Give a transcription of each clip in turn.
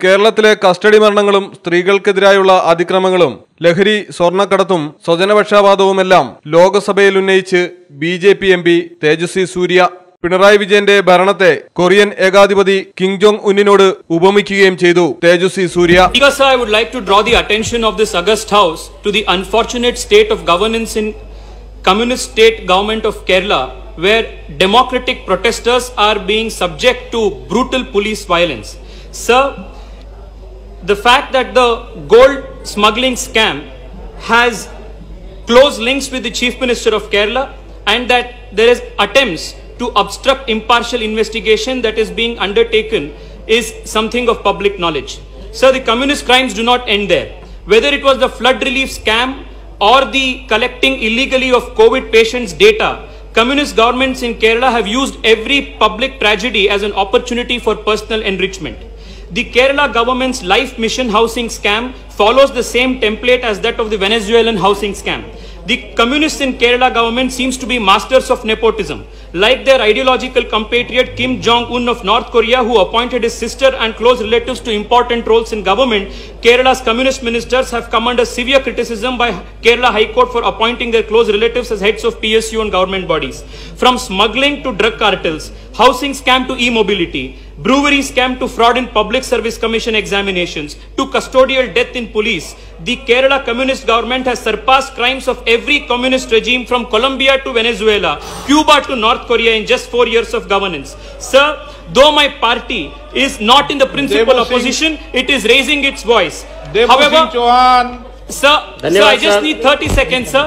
കേരളത്തിലെ കസ്റ്റഡി മരണങ്ങളും സ്ത്രീകൾക്കെതിരായുള്ള അതിക്രമങ്ങളും ലഹരി സ്വർണ്ണക്കടത്തും സ്വജനപക്ഷപാതവുമെല്ലാം ലോകസഭയിൽ ഉന്നയിച്ച് ബിജെപി എംപി തേജസ്വി സൂര്യ പിണറായി വിജയന്റെ ഭരണത്തെ കൊറിയൻ ഏകാധിപതി കിം ജോങ് ഉന്നിനോട് ഉപമിക്കുകയും ചെയ്തു. തേജസ്വി സൂര്യ I would like to draw the attention of this august house to the unfortunate state of governance in communist state government of Kerala, where democratic protesters are being subject to brutal police violence. Sir, the fact that the gold smuggling scam has close links with the Chief Minister of Kerala and that there is attempts to obstruct impartial investigation that is being undertaken is something of public knowledge. Sir, the communist crimes do not end there. Whether it was the flood relief scam or the collecting illegally of COVID patients' data, communist governments in Kerala have used every public tragedy as an opportunity for personal enrichment. The Kerala government's life mission housing scam follows the same template as that of the Venezuelan housing scam. The communists in Kerala government seems to be masters of nepotism. Like their ideological compatriot Kim Jong-un of North Korea, who appointed his sister and close relatives to important roles in government, Kerala's communist ministers have come under severe criticism by Kerala High Court for appointing their close relatives as heads of PSU and government bodies. From smuggling to drug cartels, housing scam to e-mobility, brewery scam to fraud in public service commission examinations, to custodial death in police, the Kerala communist government has surpassed crimes of every communist regime from Colombia to Venezuela, Cuba to North Korea in just 4 years of governance. Sir, though my party is not in the principal opposition, it is raising its voice. However, sir, I just need 30 seconds, sir.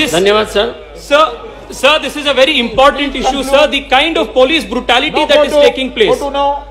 Sir, this is a very important issue, sir. The kind of police brutality that is taking place.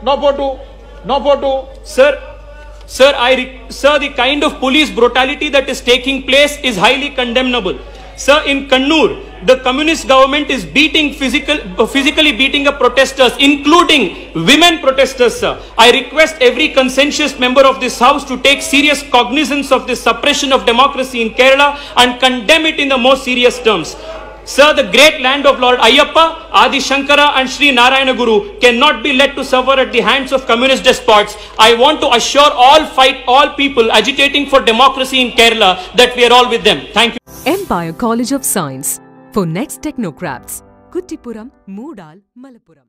Sir, the kind of police brutality that is taking place is highly condemnable. Sir, in Kannur, the communist government is physically beating up protesters, including women protesters, sir. I request every conscientious member of this house to take serious cognizance of this suppression of democracy in Kerala and condemn it in the most serious terms. Sir, the great land of Lord Ayyappa, Adi Shankara and Sri Narayana Guru cannot be let to suffer at the hands of communist despots. I want to assure all people agitating for democracy in Kerala that we are all with them. Thank you. Empire College of Science for next technocrats. Kuttipuram, Moodal, Malappuram.